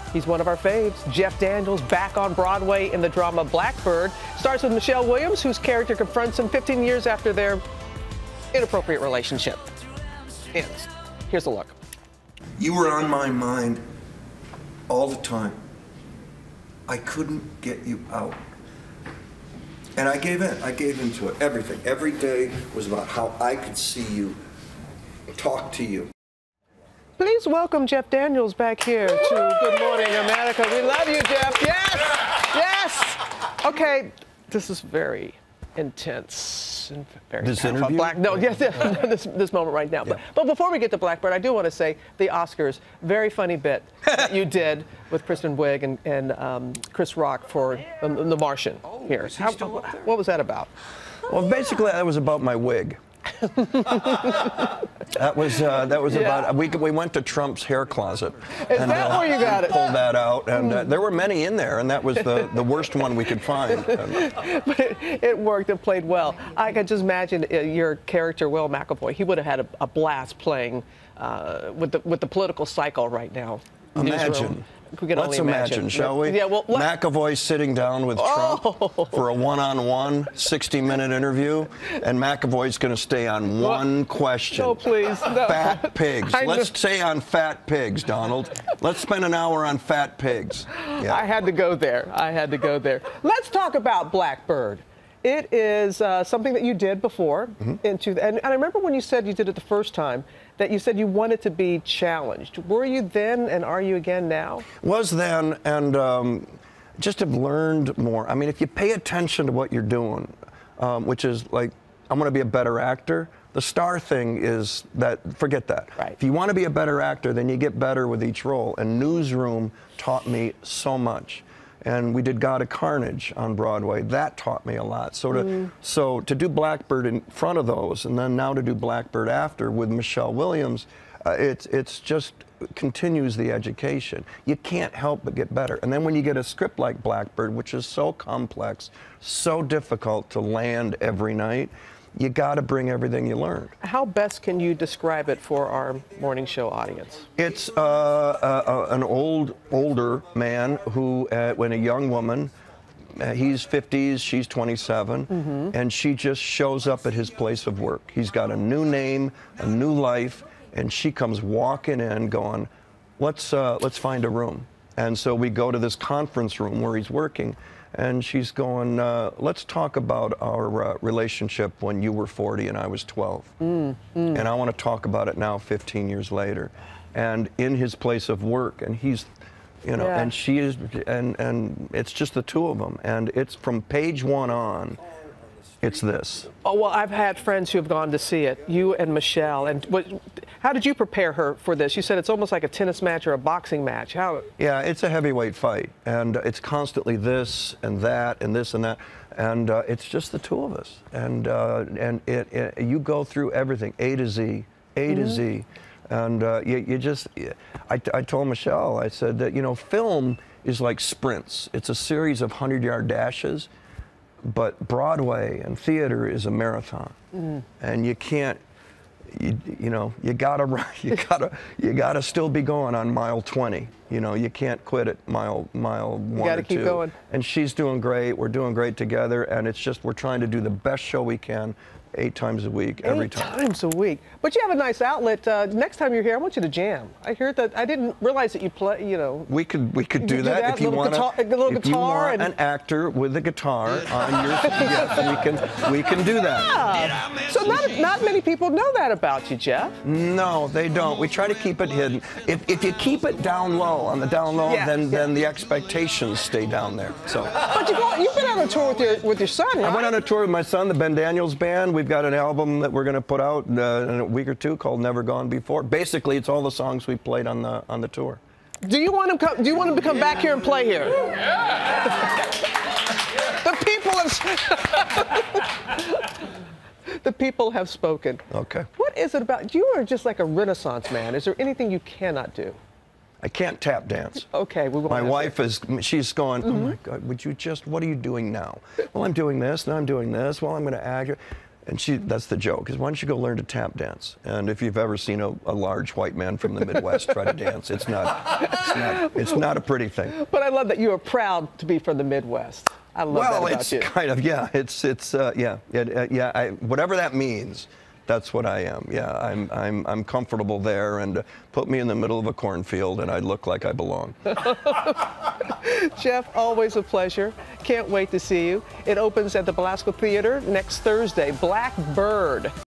He's one of our faves. Jeff Daniels back on Broadway in the drama Blackbird. Starts with Michelle Williams, whose character confronts him 15 years after their inappropriate relationship ends. Here's a look. You were on my mind all the time. I couldn't get you out. And I gave in. I gave into it. Everything. Every day was about how I could see you, talk to you. Please welcome Jeff Daniels back here to Good Morning America. We love you, Jeff. Yes! Yes! Okay, this is very intense and very this interview? This moment right now. Yeah. But before we get to Blackbird, I do want to say the Oscars, very funny bit that you did with Kristen Wiig and Chris Rock for The Martian here. What was that about? Well, basically, that was about my wig. that was about we went to Trump's hair closet. Is that where you got it? Pulled that out, and there were many in there, and that was the worst one we could find. But it worked. It played well. I could just imagine your character, Will McAvoy. He would have had a blast playing with the political cycle right now. Imagine. We can Let's only imagine, shall we? Yeah, well, McAvoy sitting down with Trump for a one-on-one 60-minute interview, and McAvoy's going to stay on one question. No, please. No. Fat pigs. Let's stay on fat pigs, Donald. Let's spend an hour on fat pigs. Yeah. I had to go there. I had to go there. Let's talk about Blackbird. It is something that you did before. And I remember when you said you did it the first time, that you said you wanted to be challenged. Were you then, and are you again now? Was then, and just have learned more. I mean, if you pay attention to what you're doing, which is like, I want to be a better actor, the star thing is that, forget that. Right. If you want to be a better actor, then you get better with each role. And Newsroom taught me so much. And we did God of Carnage on Broadway. That taught me a lot. So to do Blackbird in front of those, and then now to do Blackbird after with Michelle Williams, it's just continues the education. You can't help but get better. And then when you get a script like Blackbird, which is so complex, so difficult to land every night, you got to bring everything you learned. How best can you describe it for our morning show audience? It's an older man who, when a young woman, he's 50s, she's 27, and she just shows up at his place of work. He's got a new name, a new life, and she comes walking in going, let's find a room. And so we go to this conference room where he's working, and she's going, let's talk about our relationship when you were 40 and I was 12. And I want to talk about it now, 15 years later. And in his place of work, and he's, you know, and she is, and it's just the two of them. And it's from page one on, it's this. Oh, well, I've had friends who have gone to see it, you and Michelle. And how did you prepare her for this? You said it's almost like a tennis match or a boxing match. How? Yeah, it's a heavyweight fight. And it's constantly this and that and this and that. And it's just the two of us. And you go through everything, A to Z, A to Z. And I told Michelle, I said that, you know, film is like sprints. It's a series of 100-yard dashes. But Broadway and theater is a marathon, and you can't, you know, you gotta still be going on mile 20. You know, you can't quit at mile 1 or 2. You gotta keep going. And she's doing great. We're doing great together, and it's just we're trying to do the best show we can. 8 times a week, every time. 8 times a week. But you have a nice outlet. Next time you're here, I want you to jam. I heard that. I didn't realize that you play. You know. We could do that if you want an actor with a guitar on your. Yes, we can do that. Yeah. So not many people know that about you, Jeff. No, they don't. We try to keep it hidden. If you keep it down low, on the down low, then the expectations stay down there. So. But you've been on a tour with your son, right? I went on a tour with my son, the Ben Daniels Band. We've got an album that we're going to put out in a week or two called Never Gone Before. Basically, it's all the songs we played on the tour. Do you want him to come back here and play here? Yeah. The people have spoken. Okay. What is it about you? Are just like a Renaissance man. Is there anything you cannot do? I can't tap dance. Okay, we won't. My wife she's going, oh my God, what are you doing now? Well, I'm doing this, now I'm doing this, well, I'm going to act. And that's the joke, is why don't you go learn to tap dance? And if you've ever seen a large white man from the Midwest try to dance, it's not a pretty thing. But I love that you are proud to be from the Midwest. I love that about you. Well, it's kind of, yeah, whatever that means, that's what I am. Yeah, I'm comfortable there, and put me in the middle of a cornfield and I look like I belong. Jeff, always a pleasure. Can't wait to see you. It opens at the Belasco Theater next Thursday. Black Bird.